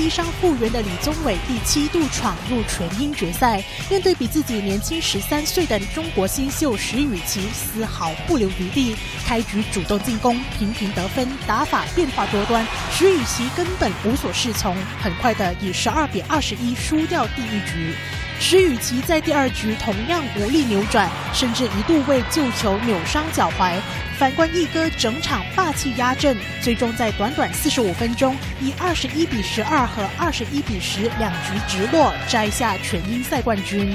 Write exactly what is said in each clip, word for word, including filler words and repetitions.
膝伤复原的李宗伟第七度闯入全英决赛，面对比自己年轻十三岁的中国新秀石宇奇，丝毫不留余地，开局主动进攻，频频得分，打法变化多端，石宇奇根本无所适从，很快的以十二比二十一输掉第一局。石宇奇在第二局同样无力扭转，甚至一度为救球扭伤脚踝。反观一哥整场霸气压阵，最终在短短四十五分钟，以二十一比十二和二十一比十两局直落，摘下全英赛冠军。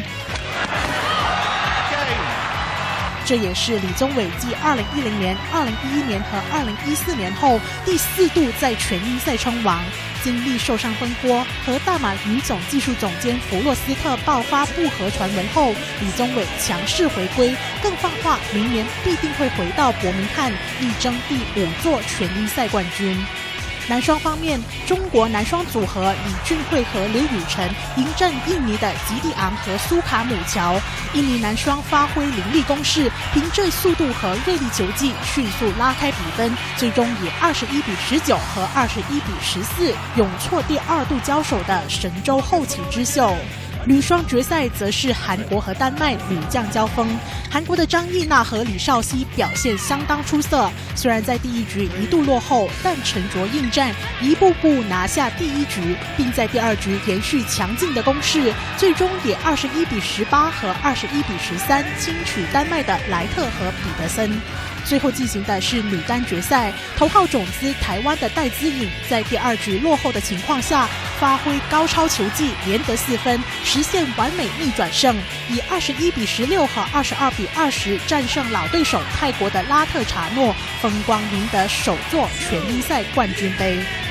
这也是李宗伟继二零一零年、二零一一年和二零一四年后第四度在全英赛称王。经历受伤风波和大马女总技术总监弗洛斯特爆发不合传闻后，李宗伟强势回归，更放话明年必定会回到伯明翰，力争第五座全英赛冠军。男双方面，中国男双组合李俊慧和刘雨辰迎战印尼的吉蒂昂和苏卡姆乔。印尼男双发挥凌厉攻势，凭着速度和锐利球技迅速拉开比分，最终以二十一比十九和二十一比十四勇挫第二度交手的神舟后起之秀。女双决赛则是韩国和丹麦女将交锋，韩国的张艺娜和李绍熙表现相当出色，虽然在第一局一度落后，但沉着应战，一步步拿下第一局，并在第二局延续强劲的攻势，最终以二十一比十八和二十一比十三轻取丹麦的莱特和彼得森。最后进行的是女单决赛，头号种子台湾的戴资颖在第二局落后的情况下，发挥高超球技，连得四分，实现完美逆转胜，以二十一比十六和二十二比二十战胜老对手泰国的拉特查诺，风光赢得首座全英赛冠军杯。